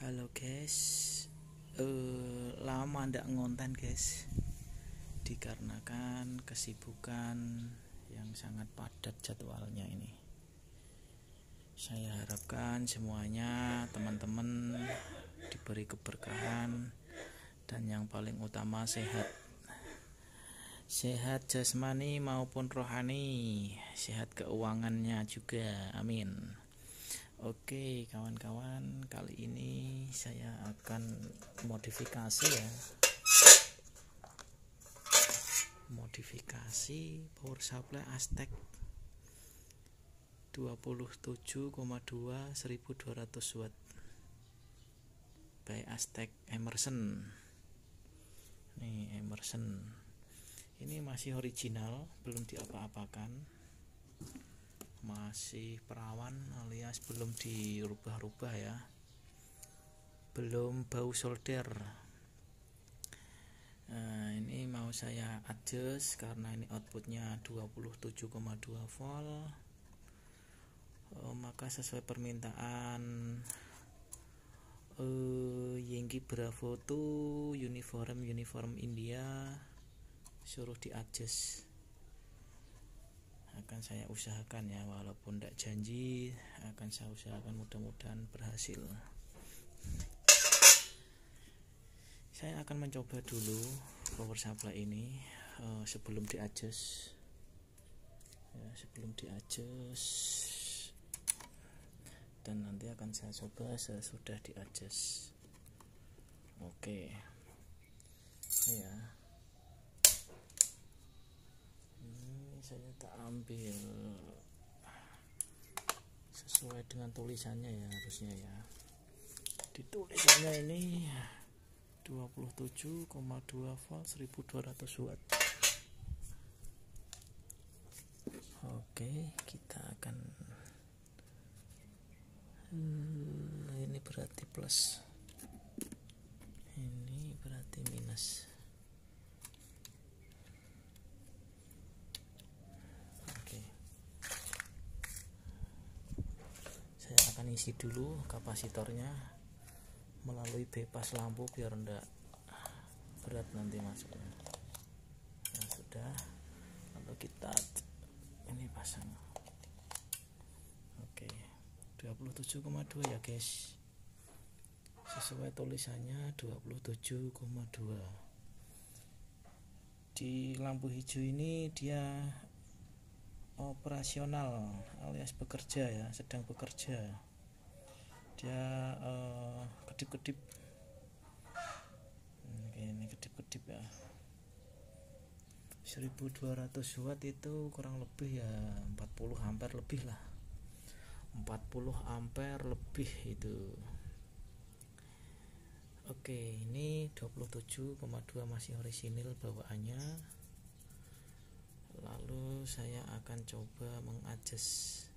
Halo guys, lama ndak ngonten guys, dikarenakan kesibukan yang sangat padat jadwalnya ini. Saya harapkan semuanya teman-teman diberi keberkahan dan yang paling utama sehat. Sehat jasmani maupun rohani, sehat keuangannya juga, amin. Oke kawan-kawan, kali ini saya akan modifikasi power supply Aztec 27,2 1200 watt by Aztec Emerson. Nih Emerson ini masih original, belum diapa-apakan, masih perawan alias belum dirubah-rubah ya, belum bau solder. Ini mau saya adjust karena ini outputnya 27,2 volt, maka sesuai permintaan Yankee Bravo tuh uniform India, suruh di adjust. Akan saya usahakan ya, walaupun tidak janji, akan saya usahakan, mudah-mudahan berhasil. Saya akan mencoba dulu power supply ini sebelum di adjust dan nanti akan saya coba sesudah di adjust. Oke ya, saya tak ambil sesuai dengan tulisannya ya, harusnya ya ditulisannya ini 27,2 volt 1200 watt. Oke, kita akan ini berarti plus, ini berarti minus. Saya akan isi dulu kapasitornya melalui bypass lampu biar enggak berat nanti masuknya. Nah sudah, lalu kita ini pasang. Oke, 27,2 ya guys, sesuai tulisannya 27,2. Di lampu hijau ini dia operasional alias bekerja ya, sedang bekerja. Dia kedip-kedip. Ini kedip-kedip ya. 1200 watt itu kurang lebih ya 40 ampere lebih lah. 40 ampere lebih itu. Oke, ini 27,2 masih orisinil bawaannya. Lalu saya akan coba mengadjust.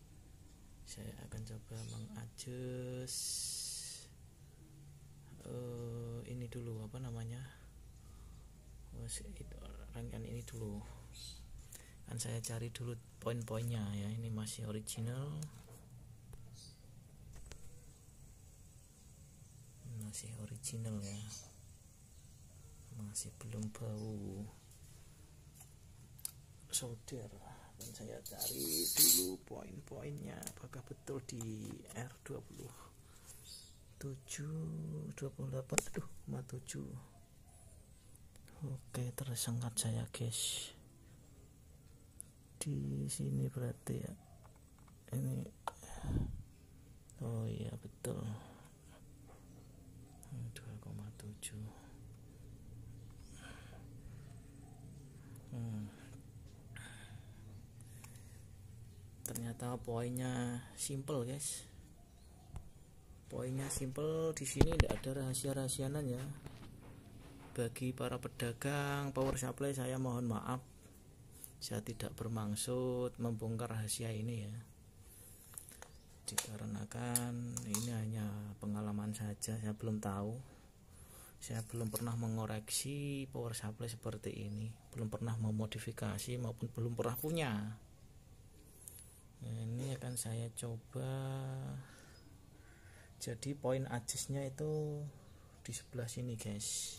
Ini dulu apa namanya, rangkaian ini dulu kan saya cari dulu poin-poinnya ya. Ini masih original, ya, masih belum bau solder. Dan saya cari dulu poin-poinnya apakah betul di R28,7. Oke, tersengat saya guys di sini berarti ya. Ini oh iya betul 2,7. Ternyata poinnya simple guys. Poinnya simple, di sini tidak ada rahasia-rahasianan ya. Bagi para pedagang power supply, saya mohon maaf, saya tidak bermaksud membongkar rahasia ini ya, dikarenakan ini hanya pengalaman saja. Saya belum tahu, saya belum pernah mengoreksi power supply seperti ini, belum pernah memodifikasi maupun belum pernah punya. Nah, ini akan saya coba Jadi poin adjustnya itu di sebelah sini guys.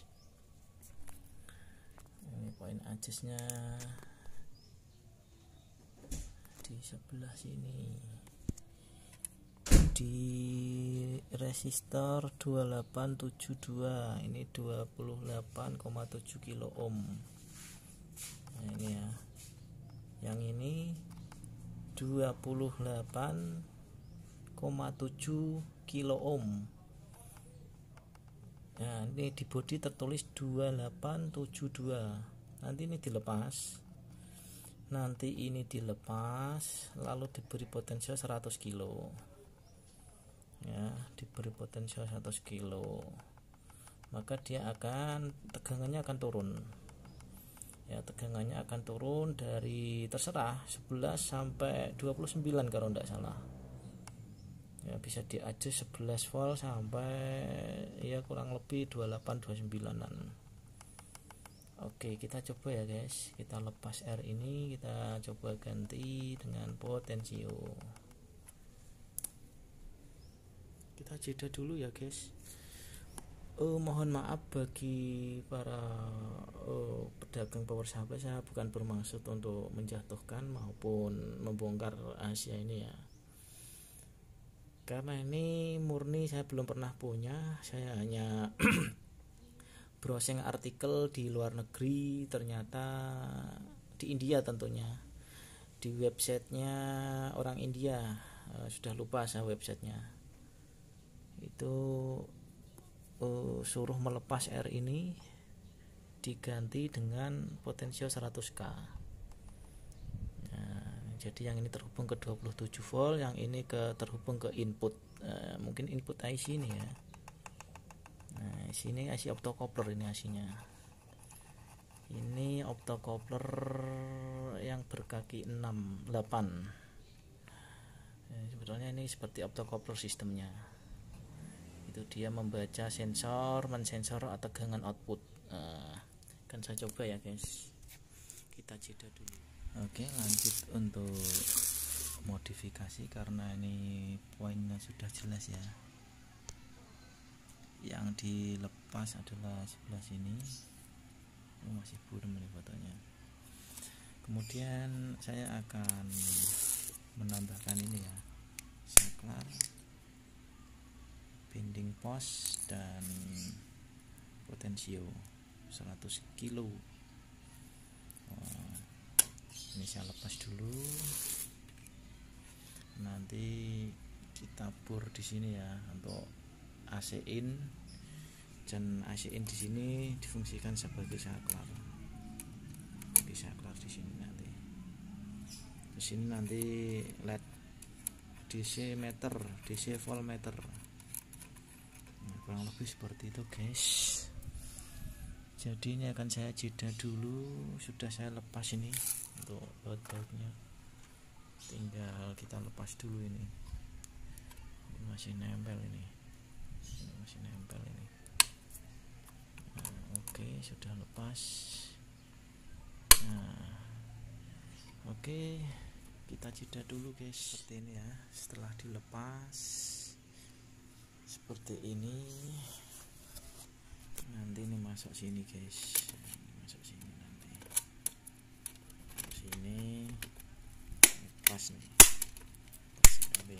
Ini poin adjustnya di sebelah sini, di resistor 2872. Ini 28,7 kilo ohm. Nah ini ya, yang ini 28,7 kilo ohm. Nah ini di bodi tertulis 2872. Nanti ini dilepas, lalu diberi potensial 100 kilo ya, diberi potensial 100 kilo, maka dia akan, tegangannya akan turun ya, tegangannya akan turun dari terserah 11 sampai 29 kalau tidak salah ya, bisa di adjust 11 volt sampai ya kurang lebih 28-29an. Oke, kita coba ya guys, kita lepas R ini, kita coba ganti dengan potensio. Kita jeda dulu ya guys. Mohon maaf bagi para pedagang power supply, saya bukan bermaksud untuk menjatuhkan maupun membongkar rahasia ini ya, karena ini murni saya belum pernah punya. Saya hanya browsing artikel di luar negeri, ternyata di India tentunya, di websitenya orang India, sudah lupa saya websitenya, itu suruh melepas R ini diganti dengan potensio 100k. Nah, jadi yang ini terhubung ke 27 volt, yang ini terhubung ke input, mungkin input IC ini ya. Nah sini IC optocoupler, ini IC-nya, ini optocoupler yang berkaki 8. Sebetulnya ini seperti optocoupler sistemnya. Itu dia membaca sensor, mensensor tegangan output. Kan saya coba ya guys, kita jeda dulu. Oke, lanjut untuk modifikasi, karena ini poinnya sudah jelas ya. Yang dilepas adalah sebelah sini. Masih buram nih fotonya. Kemudian saya akan menambahkan ini ya, saklar, binding pos, dan potensio 100 kilo. Ini saya lepas dulu, nanti kita bor di sini ya untuk AC in, dan AC in di sini difungsikan sebagai saklar. Di saklar di sini nanti. Di sini nanti LED DC meter, DC voltmeter. Nah, kurang lebih seperti itu guys. Jadi ini akan saya jeda dulu, sudah saya lepas ini untuk baut-bautnya. Tinggal kita lepas dulu ini masih nempel ini. Masih nempel ini. Nah, oke, sudah lepas. Nah, oke, kita jeda dulu guys. Seperti ini ya, setelah dilepas seperti ini, nanti ini masuk sini guys, masuk sini, nanti sini pas nih, pas nanti.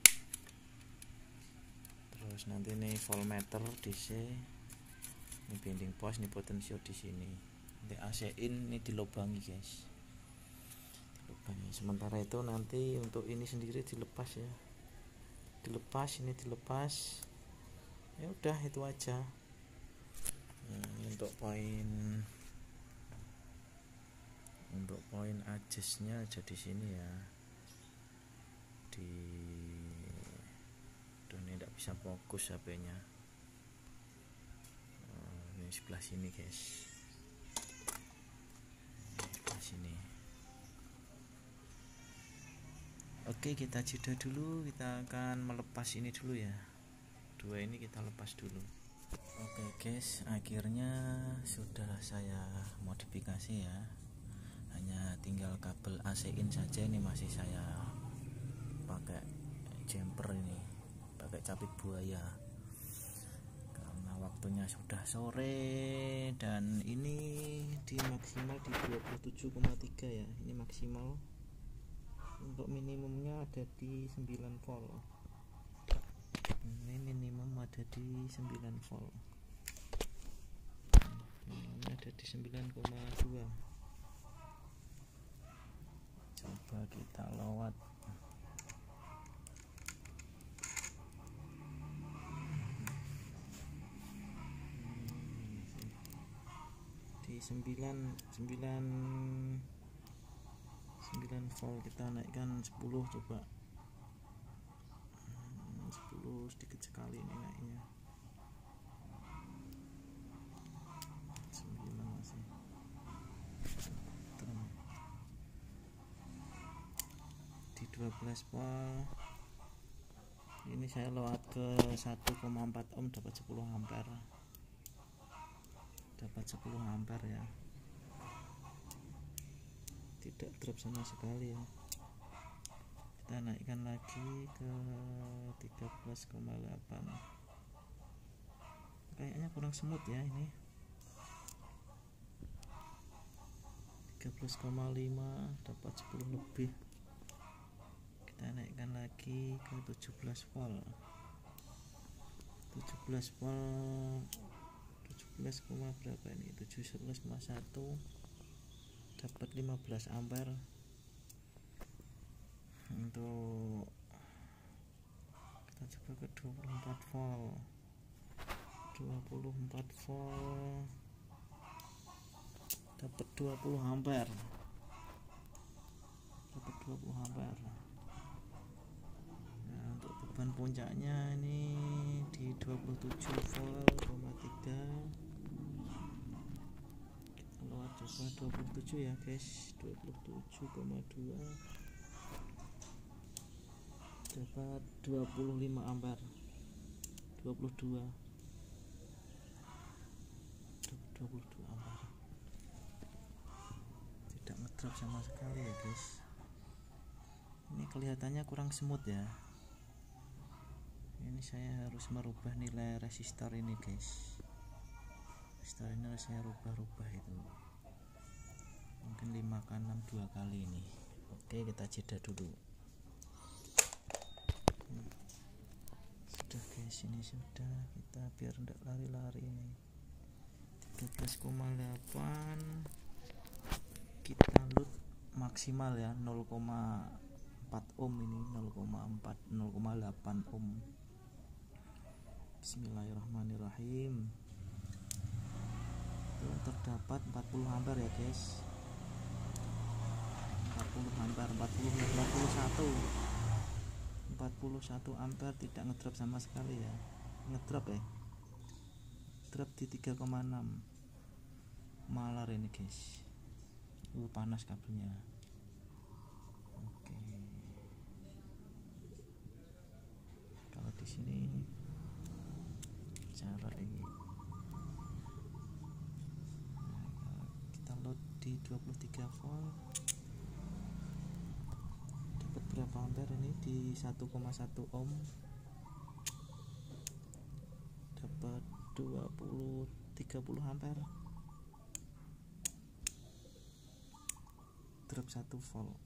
Terus nanti ini voltmeter DC, ini binding pos, ini potensio di sini. Nanti AC in ini dilubangi guys, dilubangi. Sementara itu nanti untuk ini sendiri dilepas ya, dilepas, ini dilepas. Ya udah, itu aja. Untuk poin adjustnya ada di sini ya. Ini tidak bisa fokus HP-nya. Ini sebelah sini guys, sebelah sini. Oke, kita jeda dulu, kita akan melepas ini dulu ya. Dua ini kita lepas dulu. Oke guys, akhirnya sudah saya modifikasi ya. Hanya tinggal kabel AC in saja, ini masih saya pakai jumper ini, pakai pakai capit buaya karena waktunya sudah sore. Dan ini di maksimal di 27,3 ya, ini maksimal. Untuk minimumnya ada di 9 volt. Ini minimum ada di 9 volt, minimumnya ada di 9,2. Coba kita lewat. Di 9 volt kita naikkan 10, coba 10 sedikit sekali ini naiknya. 9 masih di 12 volt. Ini saya lewat ke 1,4 ohm, dapat 10 ampere, ya, tidak drop sama sekali ya. Kita naikkan lagi ke 13,8. Kayaknya kurang smooth ya ini. 13,5 dapat 10 lebih. Kita naikkan lagi ke 17 volt. 17 volt 17, berapa ini, 17,1 dapat 15 ampere. Untuk kita coba ke 24 volt. 24 volt dapat 20 ampere. Nah, untuk beban puncaknya ini di 27 volt, 3. Kita lewat coba 27 ya guys, 27,2 dapat 25 ampere. 22 ampere. Tidak ngedrop sama sekali ya guys. Ini kelihatannya kurang smooth ya. Ini saya harus merubah nilai resistor ini guys. Resistor ini harus saya rubah itu. Mungkin 5/6 2 kali ini. Oke, kita jeda dulu. Sudah guys, ini sudah. Kita biar enggak lari-lari ini. 13,8 kita load maksimal ya, 0,4 ohm ini, 0,8 ohm. Bismillahirrahmanirrahim. Itu terdapat 40 ampere ya guys. 40 ampere, 41 ampere, tidak ngedrop sama sekali ya. Ngedrop ya, drop di 3,6. Malar ini guys. Panas kabelnya. Oke. Kalau di sini cara ini, kita load di 23 volt. Dapat berapa ampere ini? Di 1,1 ohm. Dapat 30 ampere. Drop 1 volt.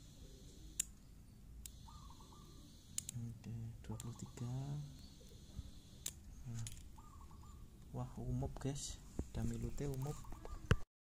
Oke, 23. Wah, umup guys, damilute umup.